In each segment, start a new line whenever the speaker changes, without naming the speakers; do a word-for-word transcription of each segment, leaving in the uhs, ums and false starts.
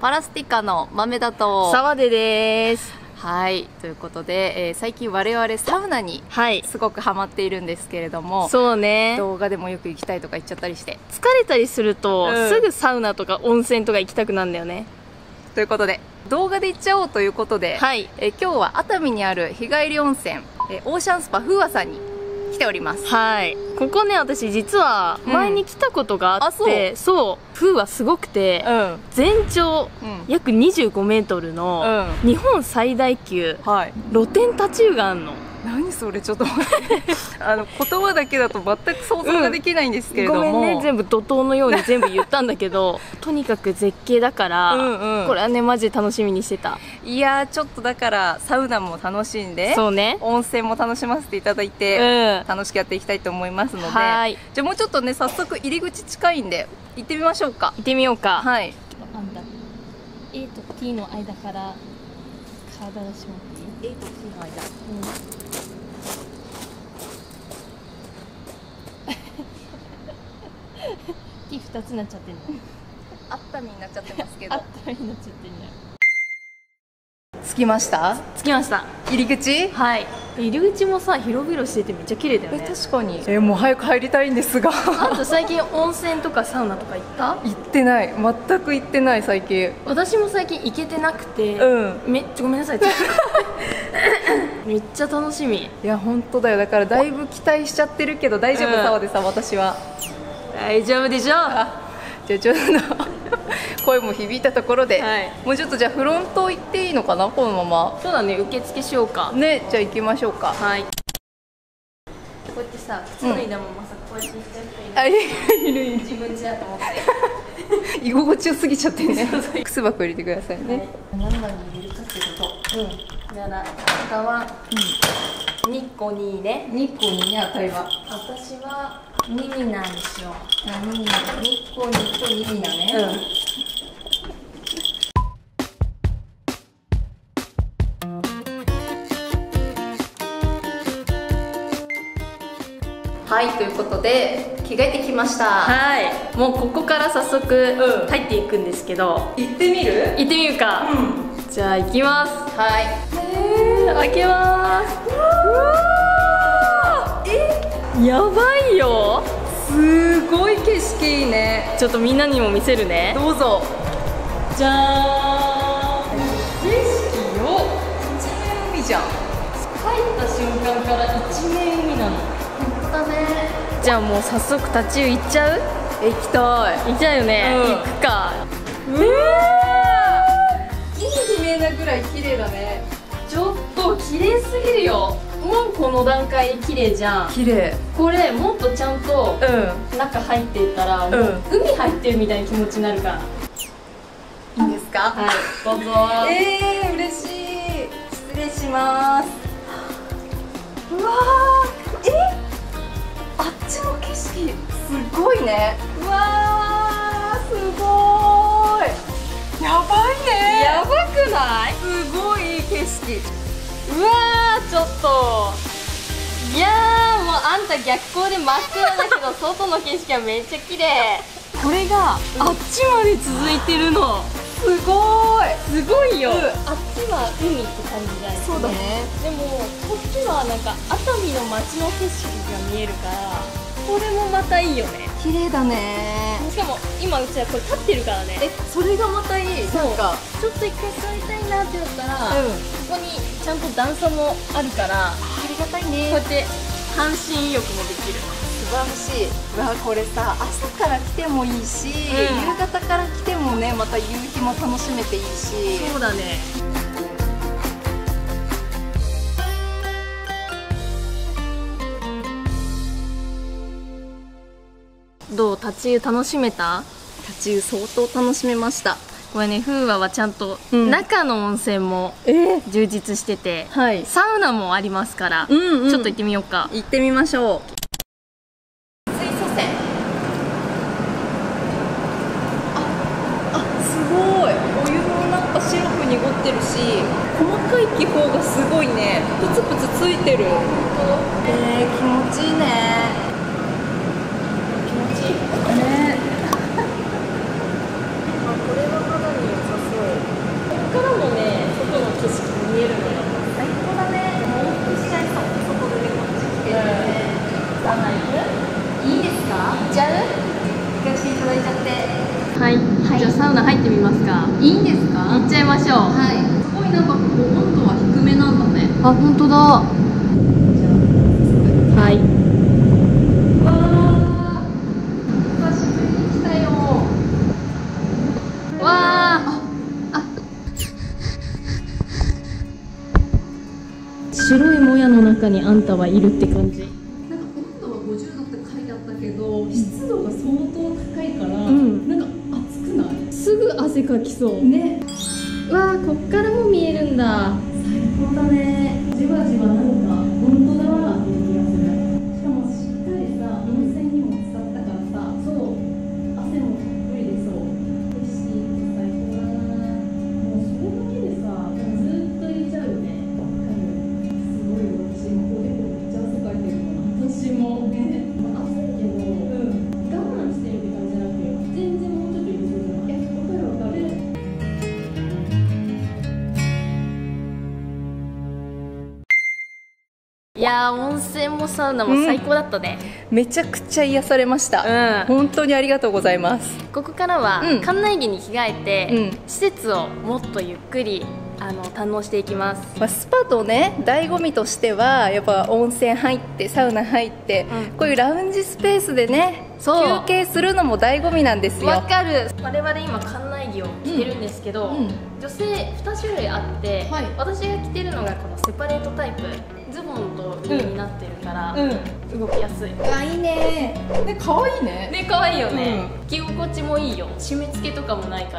パラスティカの豆だと
沢出です。
はい、ということで、えー、最近我々サウナにすごくハマっているんですけれども、はい、
そうね、
動画でもよく行きたいとか言っちゃったりして
疲れたりすると、うん、すぐサウナとか温泉とか行きたくなるんだよね。
ということで動画で行っちゃおうということで、はい、えー、今日は熱海にある日帰り温泉、えー、オーシャンスパ風和さんに来ております。はい、
ここね、私実は前に来たことがあって、うん、そう風はすごくて、うん、全長約にじゅうごメートルの日本最大級、はい、露天立ち湯があんの。
何それ、ちょっと待ってあの言葉だけだと全く想像ができないんですけれども、
うん、ごめんね、全部怒涛のように全部言ったんだけどとにかく絶景だからうん、これはねマジで楽しみにしてた。
いやー、ちょっとだからサウナも楽しんで、
そうね、
温泉も楽しませていただいて、うん、楽しくやっていきたいと思いますので、はい、じゃあもうちょっとね、早速入り口近いんで行ってみましょうか。
行ってみようか。
はい、
あんだ A と T の間から体出しまっていい？
A と T の間、うん
T 二つになっちゃってんの。
熱海になっちゃってますけど。
熱海になっちゃってんだよ。
着きました。
着きました。
入り口。
はい。入り口もさ、広々しててめっちゃ綺麗だよね。
え、確かに。え、もう早く入りたいんですが
あと最近温泉とかサウナとか行った？
行ってない。全く行ってない最近。
私も最近行けてなくて、うん、めっちゃごめんなさいめっちゃ楽しみ。い
や本当だよ。だからだいぶ期待しちゃってるけど大丈夫？澤出さん、私は
大丈夫でしょう。
じゃあちょっと声も響いたところで、はい、もうちょっとじゃあフロント行っていいのかな、このまま。
そうだね、受付しようか
ね。じゃあ行きましょうか。はい。
こうやってさ、靴脱いだままさ、こうやって行っちゃう人いる。いるいる。自分家だと思って
居心地よすぎちゃってね靴箱入れてくださいね。
何番に入れるかってこと。うん。じゃあ他は日光にいいね。
日光にね、あたりは。
私はにになんでしょう。
あ、ににな。日光にとにになね。うん。はい、ということで着替えてきました。
はい、もうここから早速入っていくんですけど、
行ってみる？
行ってみるか。うん、じゃあ行きます。
はい。
えー、開けます。うわー、え、やばいよ。
すごい景色いいね。
ちょっとみんなにも見せるね。
どうぞ。
じゃーん。景色よ。
一面海じゃん。
入った瞬間から一面海なの。だね。じゃあもう早速立ち湯行っちゃう？
行きたい。
行っちゃうよね、うん、行くか。
うわー、意味不明なぐらい綺麗だね。
ちょっと綺麗すぎるよ。もうこの段階で綺麗じゃん。
綺麗。こ
れもっとちゃんと中入っていったら、うん、もう海入ってるみたいな気持ちになるから。
いいですか？
はい、どうぞ。
えー、嬉しい。失礼します。うわー、え、あっちの景色すごいね。うわー、すごーい。やばいね。
やばくない？
すごいいい景色。
うわー、ちょっと、いやー、もうあんた逆光で真っ暗だけど外の景色はめっちゃ綺麗。これがあっちまで続いてるの。
すごーい。
すごいよ、うん、あっちは海って感じじゃないですか。
そうだね。
でもこっちはなんか熱海の街の景色が見えるから、これもまたいいよね。
綺麗だね。
しかも今うちはこれ立ってるからね。
え、それがまたいい。なんか
ちょっと一回座りたいなって言ったら、うん、ここにちゃんと段差もあるから、あ
りがたいね。
こうやって半身浴もできる。
素晴らしい。うわ、これさ、朝から来てもいいし、うん、夕方から来てもね、また夕日も楽しめていいし。
そうだね。どう？立ち湯楽しめた？
立ち湯相当楽しめました。
これね、風和はちゃんと中の温泉も充実してて、うん、はい、サウナもありますから、うんうん、ちょっと行ってみようか。
行ってみましょう。水素泉。あ、あ、すごい。お湯もなんか白く濁ってるし、細かい気泡がすごいね。プツプツついてる。えー、気持ちいいね。気持ちいいね。あ、これは肌に良さそう。
はい、じゃあサウナ入ってみますか。
いいんですか？
行っちゃいましょう。
はい。すごいなんかこう温度は低めなんだね。
あ、本当だ。はい。
わあ、久しぶりに来たよ。
わあ。
あ、
白いもやの中にあんたはいるって感じ。
なんか温度はごじゅうどって書いてあったけど、湿度が相当高いから、
うん、
なんか暑くない？
すぐ汗かきそう
ね。
わあ、こっからも見えるんだ。
最高だね。じわじわなんか本当だなっていう気がする。しかもしっかりさ、温泉にも使ったからさ、そう、汗もたっぷりでそう。景色最高だな。もうそれだけでさ、ずっといちゃうよね。わかる。すごいよ。私もおでこめっちゃ汗かいてるの。私もね、まあ、暑いけど、うん、我慢してるって感じじゃなくて、全然もうちょっといけそうじゃない？え、わかるわかる。
いやー、温泉もサウナも最高だったね、
うん、めちゃくちゃ癒されました、うん、本当にありがとうございます。
ここからは、うん、館内着に着替えて、うん、施設をもっとゆっくりあの堪能していきます。
まあ、スパとね、醍醐味としてはやっぱ温泉入ってサウナ入って、うん、こういうラウンジスペースでね休憩するのも醍醐味なんですよ。
わかる。我々今館内着を着てるんですけど、うんうん、女性に種類あって、はい、私が着てるのがこのセパレートタイプ、ズボンと上になってるから、うんうん、動きやすい。
あ、いいね。で、可愛いね。
ね、可愛いよね、うん、着心地もいいよ。締め付けとかもないから、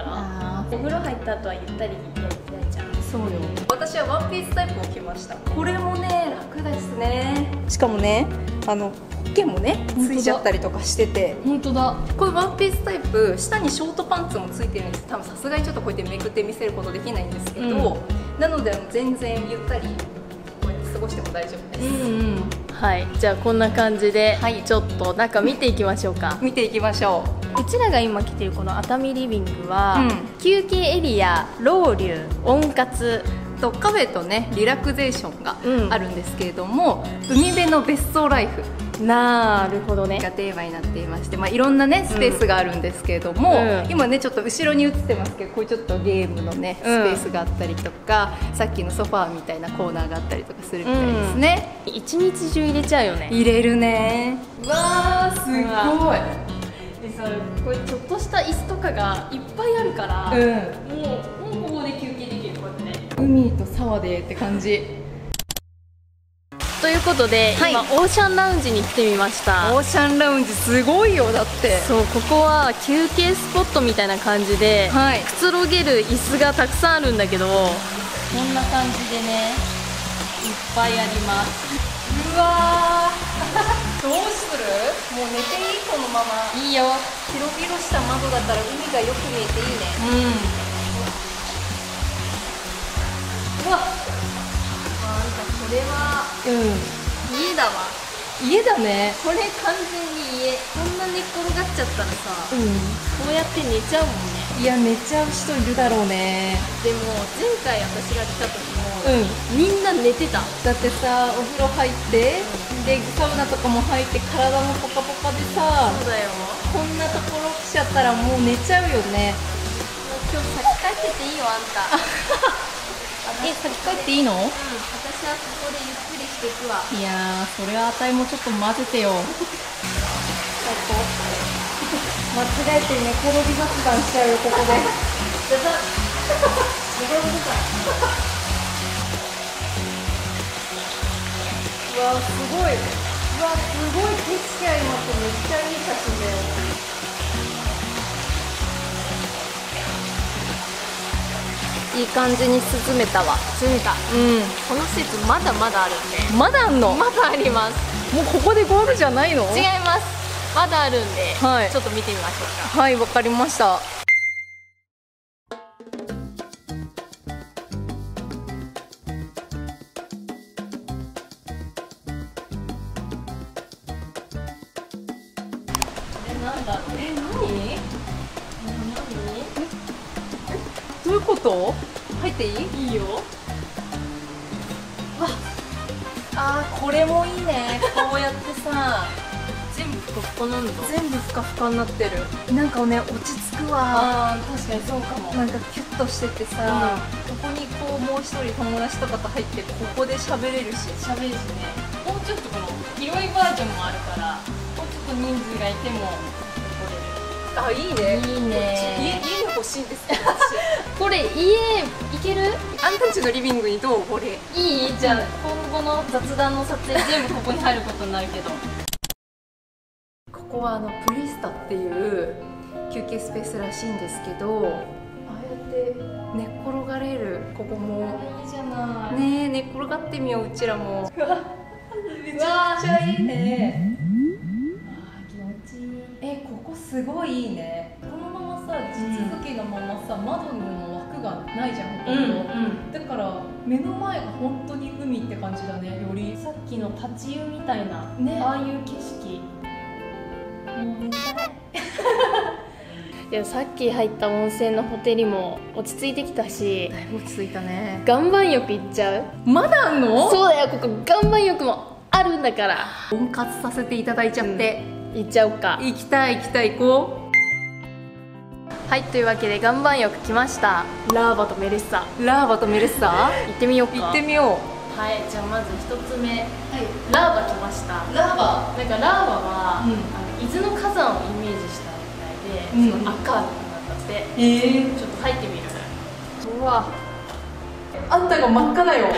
お風呂入った後はゆったりやりちゃう。
そうよ。私はワンピースタイプを着ました。これもね、楽ですね。しかもね、あのポッケもねついちゃったりとかしてて、
本当だ。
このワンピースタイプ、下にショートパンツもついてるんです。多分さすがにちょっとこうやってめくって見せることできないんですけど、うん、なので全然ゆったりこうやって過ごしても大丈夫です。うんうん、
はい、じゃあこんな感じで、はい、ちょっと中見ていきましょうか。
見ていきましょう。
うちらが今来てるこの熱海リビングは、うん、休憩エリア、ロウリュ、温活
とカフェとねリラクゼーションがあるんですけれども、うん、海辺の別荘ライフ
なるほどね
がテーマになっていまして、まあ、いろんなねスペースがあるんですけれども、うん、今ねちょっと後ろに映ってますけど、こういうちょっとゲームのねスペースがあったりとか、うん、さっきのソファーみたいなコーナーがあったりとかするみたいですね、
うん、一日中入れちゃうよね。
入れるね。うわー、すごい。
でさ、これちょっとした椅子とかがいっぱいあるから、うん、もうもうここで休憩できる。こうやってね、
海と沢でって感じ
ということで、はい、今オーシャンラウンジに来てみました。
オーシャンラウンジすごいよ。だって
そう、ここは休憩スポットみたいな感じで、はい、くつろげる椅子がたくさんあるんだけど、こんな感じでねいっぱいあります。
うわーどうする？もう寝ていい？このまま
いいよ。
広々した窓だったら海がよく見えていいね。うん。うわっ、あんたこれは、うん、家だわ。家だね。
これ完全に家。こんな寝っ転がっちゃったらさ、うん、こうやって寝ちゃうもんね。
いや、寝ちゃう人いるだろうね。
でも前回私が来た時も、うん、みんな寝てた。
だってさ、お風呂入って、うん、でサウナとかも入って体もポカポカでさ、
そうだよ。
こんなところ来ちゃったらもう寝ちゃうよね。
今日先帰ってていいよ、あんた。
え、先帰っていいの？うん、
私はここでゆっくりしていくわ。
いやー、それはあたいもちょっと混ぜてよ。間違えて寝転び雑談しちゃうよ、ここで。うわ、すごい。うわ、すごい景色あります。めっちゃいい写真だよ。
いい感じに進めたわ。進めた。うん。この施設まだまだあるんで。
まだあんの？
まだあります。
もうここでゴールじゃないの？
違います。まだあるんで、はい、ちょっと見てみましょうか。
はい、わかりました。え、なんだ？え、何？どういうこと？入っていい？
いいよ。
わ、あー、これもいいね。こうやってさ、全部
ここなんだ。
全部ふかふかになってる。なんかね、落ち着くわ。
あー、確かにそうかも。
なんかキュッとしててさ、ここにこうもう一人友達とかと入ってここで喋れるし、
喋るしね。もうちょっとこの広いバージョンもあるから、もうちょっと人数がいても
あ、いいね。
いいね。
家、家が欲しいんですけど。
これ家行ける？
あんたんちのリビングにどう？これ
いい？じゃあ今後の雑談の撮影全部ここに入ることになるけど。
ここはあのプリスタっていう休憩スペースらしいんですけど、ああやって寝っ転がれる。ここも
いいじゃない。
ねえ、寝っ転がってみよう、うちらも。めちゃくちゃいいね。え、ここすごいいいね。このままさ、地続きのままさ、窓の枠がないじゃん、ほとんど。だから目の前が本当に海って感じだね。より
さっきの立ち湯みたいな、
ね、
ああいう景色。もう寝たい。いや、さっき入った温泉のホテルも落ち着いてきたし、
だいぶ落ち着いたね。
岩盤浴行っちゃう？
まだあんの？
そうだよ、ここ岩盤浴もあるんだから。
温活させていただいちゃって、
うん、行っちゃおうか。
行きたい行きたい、行こう。
はい、というわけで岩盤浴来ました。ラーバとメレッサ。
ラーバとメレッサ、
行ってみようか。
行ってみよ
う。はい、じゃあまず一つ目、はい、ラーバ来ました。
ラーバ、
なんかラーバは、うん、あの伊豆の火山をイメージしたみたいで、うん、その赤なんだって。えー、ちょっと入ってみる。
うわ、あんたが真っ赤だよ。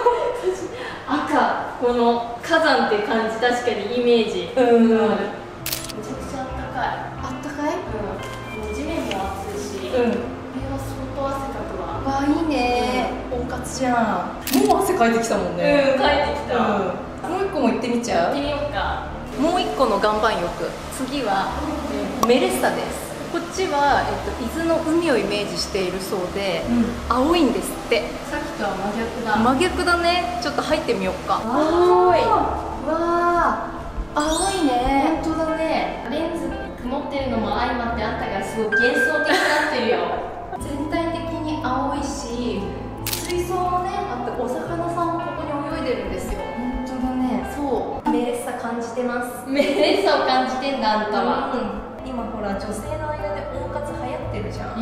赤、この火山っていう感じ、確かにイメージ。うん、めちゃくちゃあったかい。
あったかい？
うん、地面も暑いし、うん、これは相当汗かくわ。
わあ、いいね。温活じゃん。もう汗かいてきたもんね。
うん、かいてきた。
もう一個も行ってみちゃう？
行ってみようか。
もう一個の岩盤浴。次はメレッサです。こっちは、えっと、伊豆の海をイメージしているそうで、うん、青いんですって。
さっきとは真逆だ。
真逆だね。ちょっと入ってみようか。
青い。
わあ、青いね。
本当だね。レンズ曇ってるのも相まってあったからすごい幻想的になってるよ。
全体的に青いし、水槽もねあって、お魚さんもここに泳いでるんですよ。
本当だね。
そう、メレッサ感じてます。
メレッサを感じてんだ、あんたは。
うん、今ほら女性の間で温活流行ってるじゃん。
うん、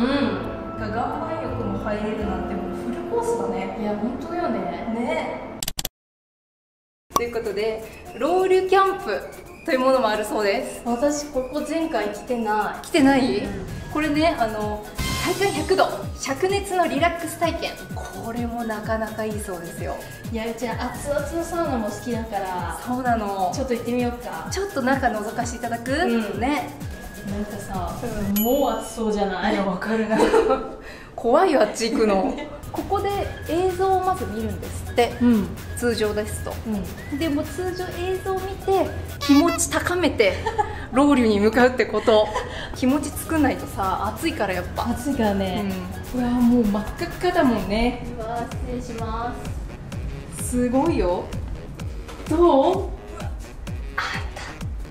岩盤浴も入れるなんてもうフルコースだね。
いや、本当よね。
ね。ということで、ロウリュキャンプというものもあるそうです。
私ここ前回来てない。
来てない？うん、これね、あの体感ひゃくど灼熱のリラックス体験、これもなかなかいいそうですよ。
いや、うちは熱々のサウナも好きだから。
そうなの。
ちょっと行ってみようか。
ちょっと中覗かせていただく？うん、ね。
なんかさ、うん、もう暑そうじゃない？
いや、わかるな。怖いよ、あっち行くの。ここで映像をまず見るんですって、うん、通常ですと、うん、でも通常映像を見て気持ち高めてロウリュに向かうってこと。気持ち作んないとさ、暑いからやっぱ。
暑いからね、
うん、うわ、もう真っ赤っかだもんね。
うわ、失礼します。
すごいよ。どう？あった。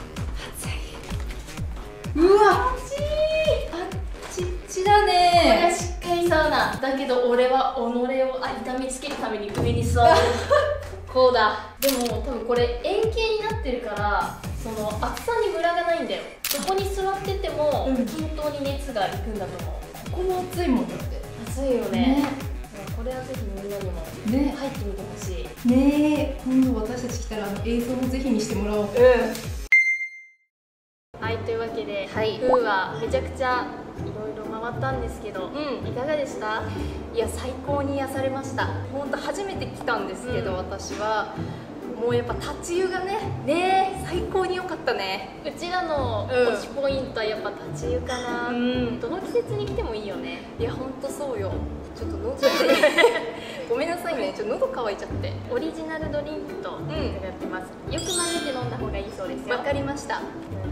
暑い。うわ、暑い。あっちっちだね。
これはしっかりサウナだけど、俺は己を痛めつけるために上に座る。こうだ。でも多分これ円形になってるから、その厚さにムラがないんだよ。そこに座ってても、うん、均等に熱がいくんだと思う。
ここも暑いもんだって。
暑いよね。ね、これはぜひみんなにも入ってみてほしい。
ねえ、今度私たち来たらあの映像もぜひ見してもらおう。うん。
はい、というわけで、はい、フーはめちゃくちゃいろいろ回ったんですけど、うん、いかがでした？
いや、最高に癒されました。本当初めて来たんですけど、うん、私はもうやっぱ立ち湯がね、ね、最高に良かったね。
うちらの推しポイントはやっぱ立ち湯かな。うん、どの季節に来てもいいよね。
いや、本当そうよ。ちょっと喉ごめんなさいね、ちょっと喉乾いちゃって。
オリジナルドリンクと伺ってます。うん、よく混ぜて飲んだ方がいいそうですよ。
わかりました。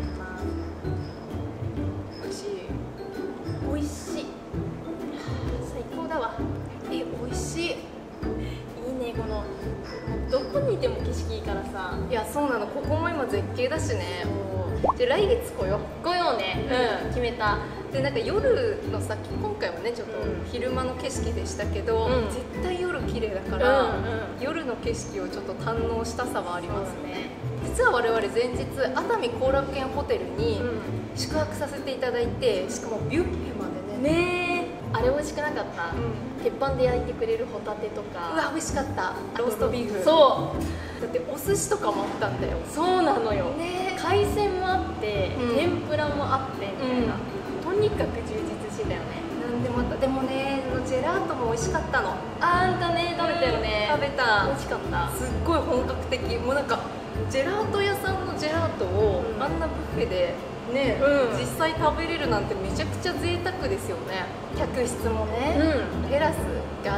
美味しい。美味しい。
最高だわ。
え、美味しい。いい
ね、このどこにいても景色いいからさ。
いや、そうなの。ここも今絶景だしね。じゃあ来月来よう。
来ようね。うん、決めた。
でなんか夜のさ、今回はねちょっと昼間の景色でしたけど、うん、絶対夜綺麗だから、うんうん、夜の景色をちょっと堪能したさはありますね。実は我々前日熱海後楽園ホテルに宿泊させていただいて、しかもビュッフェまでね。
ねー、あれ美味しくなかった、うん、鉄板で焼いてくれるホタテとか。
うわ美味しかった。ローストビーフ。
そう
だってお寿司とかもあったんだよ。
そうなのよ、
ね、
海鮮もあって、うん、天ぷらもあってみたいな、うん、とにかく充実してたよね。
なんでもあった。でもねジェラートも美味しかったの。
あんたね食べたよね、
うん、食べた。
美味しかった。
すっごい本格的。もうなんかジェラート屋さんのジェラートを、うん、あんなブッフェでね、うん、実際食べれるなんてめちゃくちゃ贅沢ですよね。客室もね、うん、テラスがあって、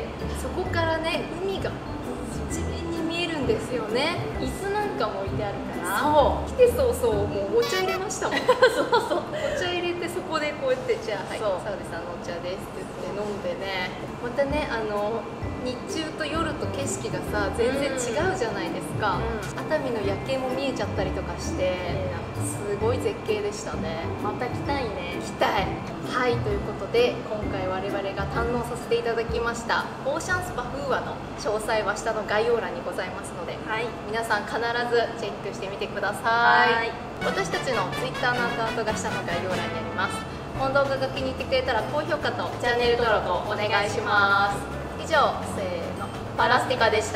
そこからね海が一面に見えるんですよね。
椅子なんかも置いてあるから。
そう、来て早々もうお茶入れましたもん。
そうそう、
お茶入れてそこでこうやって「じゃあはい澤部さんのお茶です」って言って飲んでね、またねあの日中と夜と景色がさ全然違うじゃないですか、うん、熱海の夜景も見えちゃったりとかして、すごい絶景でしたね。
また来たいね。
来たい。はい、ということで今回我々が堪能させていただきましたオーシャンスパフーアの詳細は下の概要欄にございますので、はい、皆さん必ずチェックしてみてください。はい、私たちの ツイッター のアカウントが下の概要欄にあります。この動画が気に入ってくれたら高評価とチャンネル登録をお願いします。以上、せーの、パラスティカでした。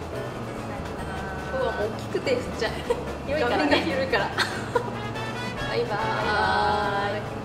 今日はもう大きくてちっちゃい。
広いからね。
広いから。バイバーイ。